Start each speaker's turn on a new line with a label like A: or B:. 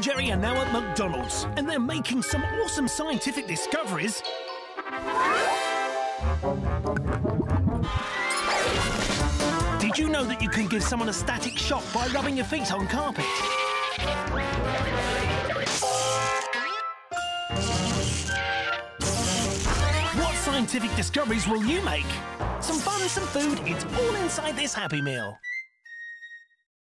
A: and Jerry are now at McDonald's, and they're making some awesome scientific discoveries. Did you know that you can give someone a static shock by rubbing your feet on carpet? What scientific discoveries will you make? Some fun, some food, it's all inside this Happy Meal.